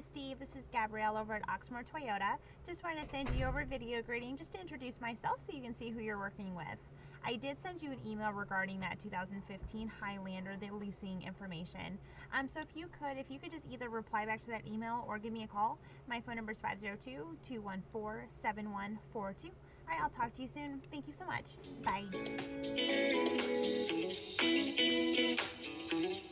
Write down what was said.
Steve, this is Gabrielle over at Oxmoor Toyota. Just wanted to send you over a video greeting just to introduce myself so you can see who you're working with. I did send you an email regarding that 2015 Highlander, the leasing information. So if you could just either reply back to that email or give me a call. My phone number is 502-214-7142. All right, I'll talk to you soon. Thank you so much. Bye.